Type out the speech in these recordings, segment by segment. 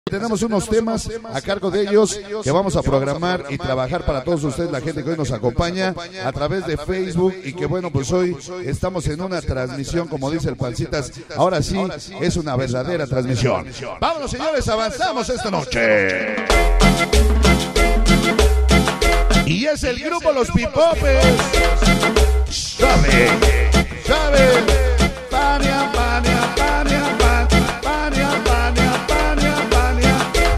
Tenemos unos temas a cargo de ellos que vamos a programar y trabajar para todos ustedes, la gente que hoy nos acompaña a través de Facebook y que bueno, pues hoy estamos en una transmisión, como dice el Pancitas, ahora sí es una verdadera transmisión. Vámonos, señores, avanzamos esta noche. Y es el grupo Los Pipopes. Sabe, Pania, Pania, Pania, Pania, Pania, Pania, Pania.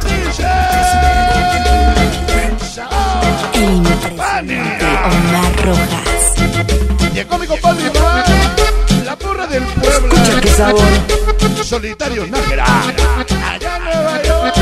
El impresionante Omar Rojas. Llegó mi compadre Iván, la porra del pueblo. Escucha qué sabor. Solitario Nájera, allá en Nueva York.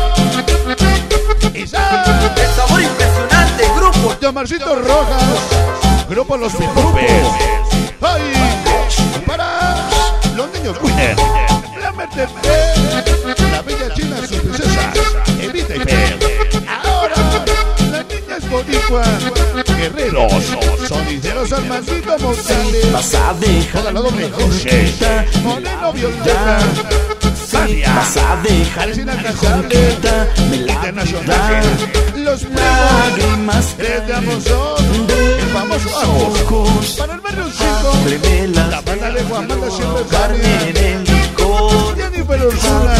Y sabe, El sabor impresionante, grupo de Omarcito Rojas, grupo Los Pipopes. ¡Ay! Para los niños Winner, la Mercedes, la bella china, sus princesas, Evita y Per. Ahora, las niñas boricuas, guerreros, sonideros al maldito Mortales. Vas a dejar Toda la doble José, Moreno Violeta, Fania, vas a dejar Al inalcanzable, internacional, los primos, tres de Amazon, el famoso Agos, para el barrio 5, la banda de Juan Manda siempre sale, Jennifer Ursula,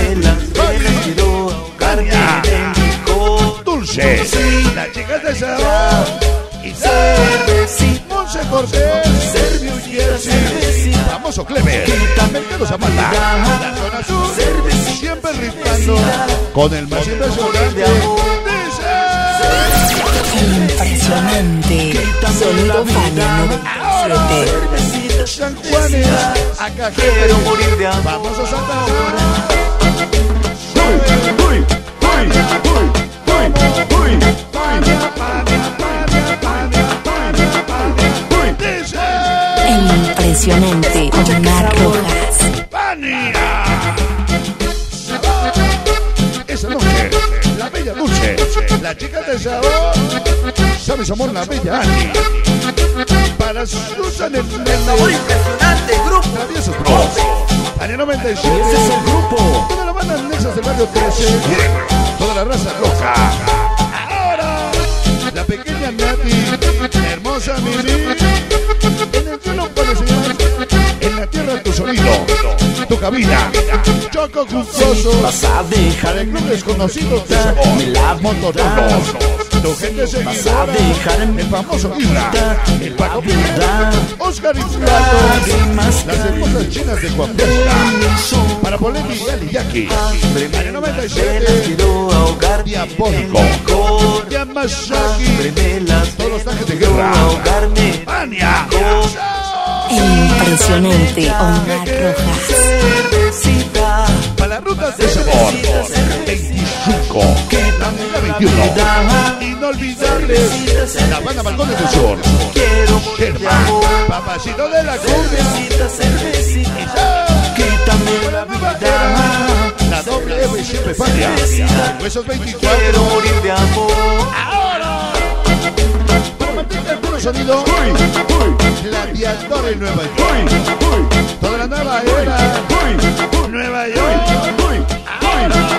Caña, Dulce, las chicas de sabor, y Monse Cortés, Servio Jersey, famoso Clever, Mercado Zapata, la zona sur, siempre rifando con el más impresionante. impresionante. Sonido Fania 97. San Juanes, acá quiero morir de amor. Vamos a Santa Hora. El impresionante Omar Rojas. ¡Pania! Esa noche, la bella Dulce, la chica de sabor, sabes amor, la bella Ani. Para Susan el sabor impresionante, grupo Traviesos Bros. Año 97. Ese es el grupo. Toda la banda Nexas del barrio 13. Toda la raza loca. Ahora, la pequeña Nati, la hermosa Mimi. En el cielo puedes llevar, en la tierra tu sonido, tu cabina. Choco Gustoso. Vas a dejar El club desconocido de sabor. Mototonos. Tu gente Vas a seguidora. dejar El famoso Ibra. El Paco Pérez. Oscar y lágrimas Las hermosas chinas de Coahuila. Para Polemi y Ali Yaki. Año 97. Diabólico. Yamashaki. Todos los tanques de guerra. Pania. El impresionante Omar Rojas. Para las rutas de sabor. 25. La Mega 21. Inolvidables. La banda Balcones del Sur. Germán. Papacito de la cumbia. La nueva era. La doble F siempre Pania. Huesos 24. Ahora. Para mantener el puro sonido. Gladiador en Nueva York. Toda la nueva era. Nueva York. Ahora.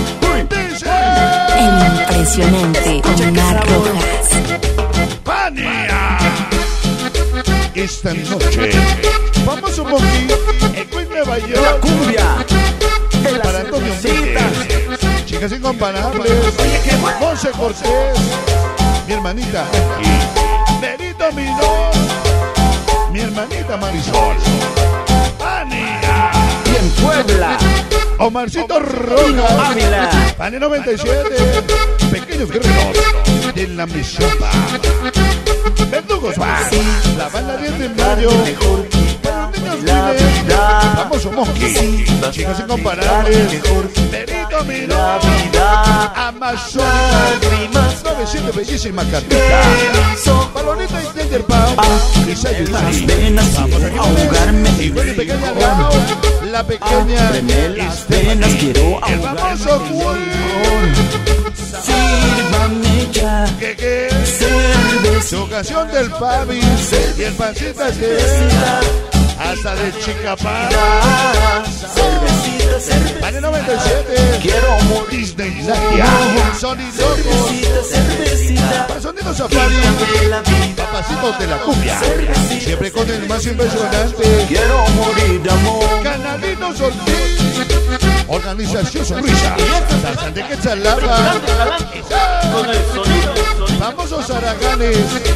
El impresionante Omar Rojas. ¡Pania! Esta noche, famoso Monkey, en Nueva York. Cumbia. Para Antonio Mírez, chicas incomparables, Monse Cortés, mi hermanita Angie, Benito Minor, mi hermanita Marisol. ¡Pania! Y en Puebla. Omarcito Rojas, Ávila. Pania 97, Pequeños Guerreros de la Misapa. Verdugos va, la banda 10 de mayo, para los niños Guinness, famoso Monkey, chicas incomparables, Benito Minor, Amazonas, 97 bellísima Catita, Palonita y Tender Pau, y Sayutari, vamos a ahogarme, y con mi pequeña Gao, la pequeña Penas quiero el famoso Juan. Sírvame ya. Su ocasión del Fabi y el Pancitas que hasta de Chicapán. Cervecita, cervecita. Pane 97. Quiero morir. Disneylandia. Sonido. Cervecita, cervecita. Para Sonido Safari. De la vida. Papacitos de la cumbia. Siempre con el más impresionante. Quiero morir de amor. Canalino Ortiz. Organización Sonrisa. Salsa de Quetzalapa. Con el sonido. Famosos Araganes.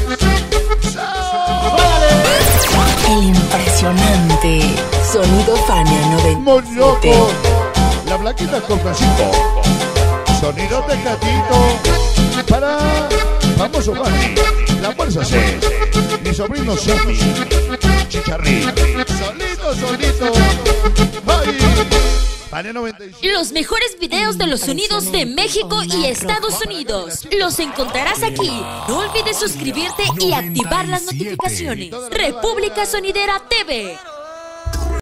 El impresionante Sonido Fania 97. Moñoco. La Blanquita con Francisco. Sonido Tecatito. Para famoso Barney. La Fuerza C. Mi sobrino Sammy. Chicharrín. Solito. Ay. Pane 97. Los mejores videos de los sonidos de México y Estados Unidos los encontrarás aquí. No olvides suscribirte y activar las notificaciones. República Sonidera TV.